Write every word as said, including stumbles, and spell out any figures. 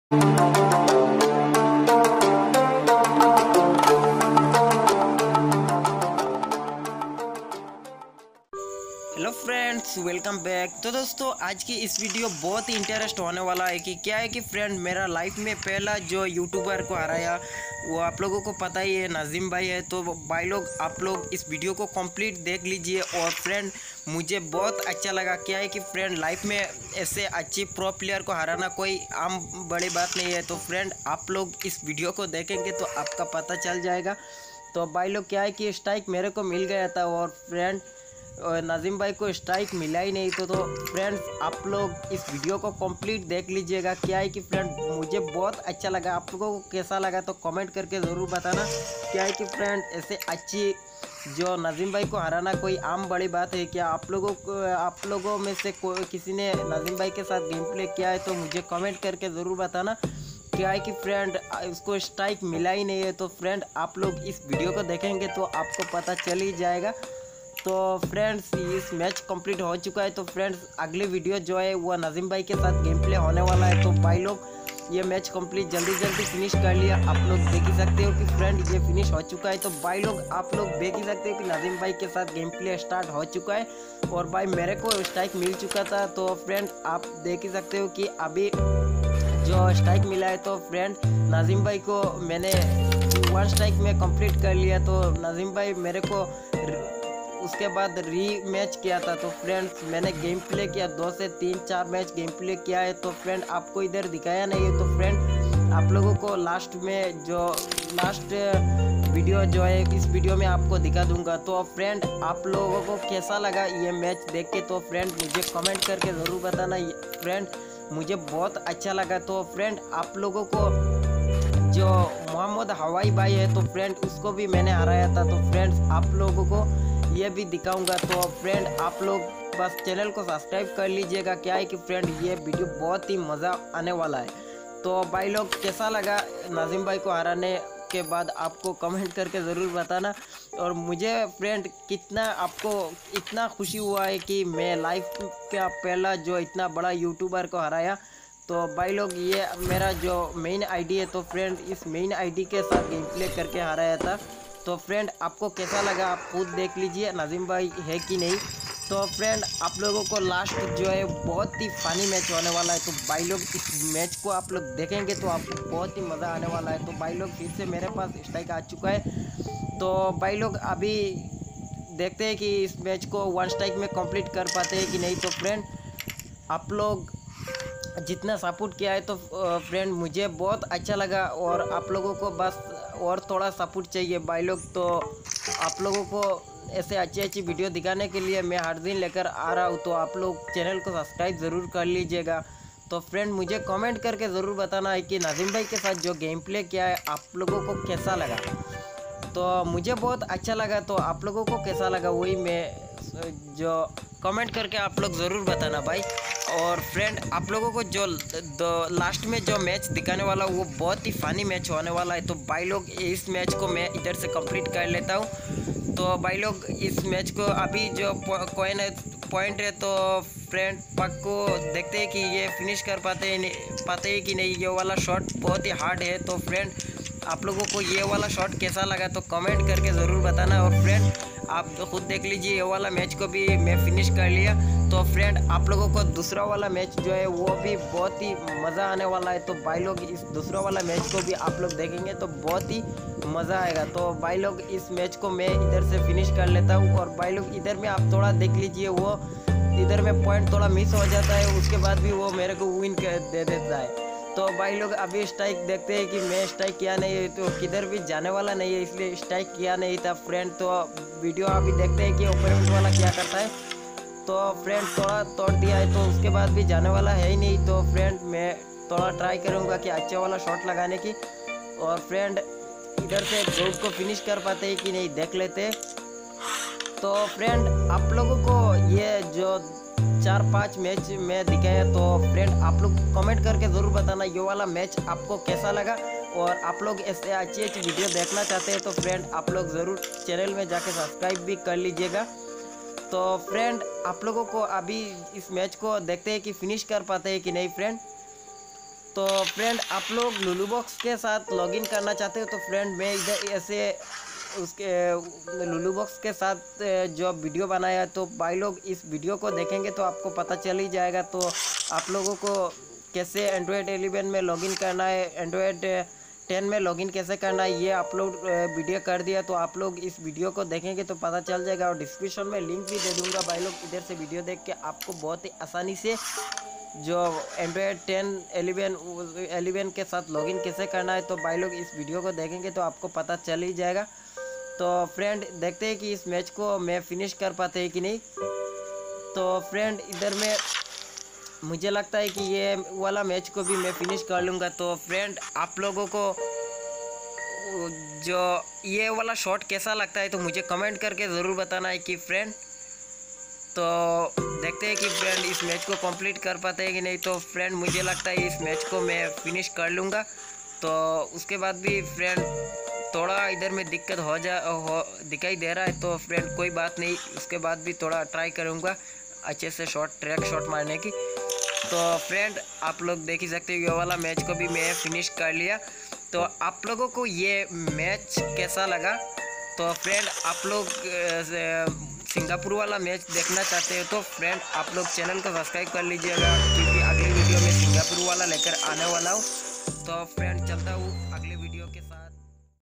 Hello friends, welcome back. तो दोस्तों, आज की इस वीडियो बहुत ही इंटरेस्ट होने वाला है कि क्या है कि फ्रेंड, मेरा लाइफ में पहला जो यूट्यूबर को हराया वो आप लोगों को पता ही है, नाजिम भाई है। तो भाई लोग, आप लोग इस वीडियो को कंप्लीट देख लीजिए। और फ्रेंड, मुझे बहुत अच्छा लगा। क्या है कि फ्रेंड, लाइफ में ऐसे अच्छी प्रो प्लेयर को हराना कोई आम बड़ी बात नहीं है। तो फ्रेंड, आप लोग इस वीडियो को देखेंगे तो आपका पता चल जाएगा। तो भाई लोग, क्या है कि स्ट्राइक मेरे को मिल गया था और फ्रेंड और नाजिम भाई को स्ट्राइक मिला ही नहीं। तो तो फ्रेंड्स, आप लोग इस वीडियो को कंप्लीट देख लीजिएगा। क्या है कि फ्रेंड, मुझे बहुत अच्छा लगा। आप लोगों को कैसा लगा तो कमेंट करके ज़रूर बताना। क्या है कि फ्रेंड, ऐसे अच्छी जो नाजिम भाई को हराना कोई आम बड़ी बात है क्या? आप लोगों को आप लोगों में से कोई किसी ने नाजिम भाई के साथ गेम प्ले किया है तो मुझे कमेंट करके ज़रूर बताना। क्या है कि फ्रेंड, उसको स्ट्राइक मिला ही नहीं है। तो फ्रेंड, आप लोग इस वीडियो को देखेंगे तो आपको पता चल ही जाएगा। तो फ्रेंड्स, इस मैच कंप्लीट हो चुका है। तो फ्रेंड्स, अगली वीडियो जो है वो नाजिम भाई के साथ गेम प्ले होने वाला है। तो भाई लोग, ये मैच कंप्लीट जल्दी जल्दी फिनिश कर लिया। आप लोग देख ही सकते हो कि फ्रेंड, ये फिनिश हो चुका है। तो भाई लोग, आप लोग देख ही सकते हो कि नाजिम भाई के साथ गेम प्ले स्टार्ट हो चुका है और भाई मेरे को स्ट्राइक मिल चुका था। तो फ्रेंड, आप देख ही सकते हो कि अभी जो स्ट्राइक मिला है। तो फ्रेंड, नाजिम भाई को मैंने वन स्ट्राइक में कंप्लीट कर लिया। तो नाजिम भाई मेरे को उसके बाद री मैच किया था। तो फ्रेंड्स, मैंने गेम प्ले किया, दो से तीन चार मैच गेम प्ले किया है। तो फ्रेंड, आपको इधर दिखाया नहीं है। तो फ्रेंड, आप लोगों को लास्ट में जो लास्ट वीडियो जो है इस वीडियो में आपको दिखा दूंगा। तो फ्रेंड, आप लोगों को कैसा लगा ये मैच देख के? तो फ्रेंड, मुझे कमेंट करके ज़रूर बताना। फ्रेंड, मुझे बहुत अच्छा लगा। तो फ्रेंड, आप लोगों को जो मोहम्मद हवाई भाई है तो फ्रेंड, उसको भी मैंने हराया था। तो फ्रेंड्स, आप लोगों को ये भी दिखाऊंगा। तो फ्रेंड, आप लोग बस चैनल को सब्सक्राइब कर लीजिएगा। क्या है कि फ्रेंड, ये वीडियो बहुत ही मज़ा आने वाला है। तो भाई लोग, कैसा लगा नाजिम भाई को हराने के बाद आपको कमेंट करके ज़रूर बताना। और मुझे फ्रेंड, कितना आपको इतना खुशी हुआ है कि मैं लाइफ का पहला जो इतना बड़ा यूट्यूबर को हराया। तो भाई लोग, ये मेरा जो मेन आईडी है। तो फ्रेंड, इस मेन आईडी के साथ गेम प्ले करके हराया था। तो फ्रेंड, आपको कैसा लगा आप खुद देख लीजिए, नाजिम भाई है कि नहीं। तो फ्रेंड, आप लोगों को लास्ट जो है बहुत ही फनी मैच होने वाला है। तो भाई लोग, इस मैच को आप लोग देखेंगे तो आपको बहुत ही मज़ा आने वाला है। तो भाई लोग, फिर से मेरे पास स्ट्राइक आ चुका है। तो भाई लोग, अभी देखते हैं कि इस मैच को वन स्ट्राइक में कंप्लीट कर पाते हैं कि नहीं। तो फ्रेंड, आप लोग जितना सपोर्ट किया है तो फ्रेंड, मुझे बहुत अच्छा लगा। और आप लोगों को बस और थोड़ा सपोर्ट चाहिए भाई लोग। तो आप लोगों को ऐसे अच्छी अच्छी वीडियो दिखाने के लिए मैं हर दिन लेकर आ रहा हूँ। तो आप लोग चैनल को सब्सक्राइब ज़रूर कर लीजिएगा। तो फ्रेंड, मुझे कमेंट करके ज़रूर बताना है कि नाजिम भाई के साथ जो गेम प्ले किया है आप लोगों को कैसा लगा। तो मुझे बहुत अच्छा लगा। तो आप लोगों को कैसा लगा वही मैं जो कमेंट करके आप लोग ज़रूर बताना भाई। और फ्रेंड, आप लोगों को जो लास्ट में जो मैच दिखाने वाला वो बहुत ही फ़नी मैच होने वाला है। तो भाई लोग, इस मैच को मैं इधर से कंप्लीट कर लेता हूँ। तो भाई लोग, इस मैच को अभी जो कॉइन है पॉइंट है। तो फ्रेंड, पक को देखते हैं कि ये फिनिश कर पाते हैं पाते हैं कि नहीं। ये वाला शॉट बहुत ही हार्ड है। तो फ्रेंड, आप लोगों को ये वाला शॉट कैसा लगा तो कमेंट करके ज़रूर बताना। और फ्रेंड, आप तो खुद देख लीजिए, ये वाला मैच को भी मैं फिनिश कर लिया। तो फ्रेंड, आप लोगों को दूसरा वाला मैच जो है वो भी बहुत ही मज़ा आने वाला है। तो भाई लोग, इस दूसरा वाला मैच को भी आप लोग देखेंगे तो बहुत ही मज़ा आएगा। तो भाई लोग, इस मैच को मैं इधर से फिनिश कर लेता हूँ। और भाई लोग, इधर में आप थोड़ा देख लीजिए, वो इधर में पॉइंट थोड़ा मिस हो जाता है, उसके बाद भी वो मेरे को विन दे देता है। तो भाई लोग, अभी स्ट्राइक देखते हैं कि मैं स्ट्राइक किया नहीं है तो किधर भी जाने वाला नहीं है, इसलिए स्ट्राइक किया नहीं था फ्रेंड। तो वीडियो अभी देखते हैं कि ओपोनेंट वाला क्या करता है। तो फ्रेंड, थोड़ा तोड़ दिया है तो उसके बाद भी जाने वाला है ही नहीं। तो फ्रेंड, मैं थोड़ा ट्राई करूँगा कि अच्छा वाला शॉट लगाने की। और फ्रेंड, इधर से रोड को फिनिश कर पाते हैं कि नहीं देख लेते। तो फ्रेंड, आप लोगों को ये जो चार पांच मैच में दिखाया तो फ्रेंड, आप लोग कमेंट करके ज़रूर बताना ये वाला मैच आपको कैसा लगा। और आप लोग ऐसे अच्छी अच्छी वीडियो देखना चाहते हैं तो फ्रेंड, आप लोग ज़रूर चैनल में जाके सब्सक्राइब भी कर लीजिएगा। तो फ्रेंड, आप लोगों को अभी इस मैच को देखते हैं कि फिनिश कर पाते हैं कि नहीं फ्रेंड। तो फ्रेंड आप लोग लुलू बॉक्स के साथ लॉगिन करना चाहते हो तो फ्रेंड मैं इधर ऐसे उसके लुलू बॉक्स के साथ जो वीडियो बनाया है, तो भाई लोग इस वीडियो को देखेंगे तो आपको पता चल ही जाएगा। तो आप लोगों को कैसे एंड्रॉयड इलेवन में लॉगिन करना है, एंड्रॉयड टेन में लॉगिन कैसे करना है, ये अपलोड वीडियो कर दिया। तो आप लोग इस वीडियो को देखेंगे तो पता चल जाएगा, और डिस्क्रिप्शन में लिंक भी दे दूंगा भाई लोग। इधर से वीडियो देख के आपको बहुत ही आसानी से जो एंड्रॉयड टेन एलेवन एलेवन के साथ लॉगिन कैसे करना है, तो भाई लोग इस वीडियो को देखेंगे तो आपको पता चल ही जाएगा। तो फ्रेंड देखते हैं कि इस मैच को मैं फिनिश कर पाते हैं कि नहीं। तो फ्रेंड इधर में मुझे लगता है कि ये वाला मैच को भी मैं फिनिश कर लूँगा। तो फ्रेंड आप लोगों को जो ये वाला शॉट कैसा लगता है तो मुझे कमेंट करके ज़रूर बताना है कि फ्रेंड। तो देखते हैं कि फ्रेंड इस मैच को कंप्लीट कर पाते हैं कि नहीं। तो फ्रेंड मुझे लगता है इस मैच को मैं फिनिश कर लूँगा। तो उसके बाद भी फ्रेंड थोड़ा इधर में दिक्कत हो जा हो दिखाई दे रहा है, तो फ्रेंड कोई बात नहीं, उसके बाद भी थोड़ा ट्राई करूँगा अच्छे से शॉट ट्रैक शॉट मारने की। तो फ्रेंड आप लोग देख ही सकते हो ये वाला मैच को भी मैं फिनिश कर लिया। तो आप लोगों को ये मैच कैसा लगा? तो फ्रेंड आप लोग सिंगापुर वाला मैच देखना चाहते हो तो फ्रेंड आप लोग चैनल को सब्सक्राइब कर लीजिएगा, क्योंकि अगली वीडियो में सिंगापुर वाला लेकर आने वाला हूँ। तो फ्रेंड चलता हूँ अगले वीडियो के साथ।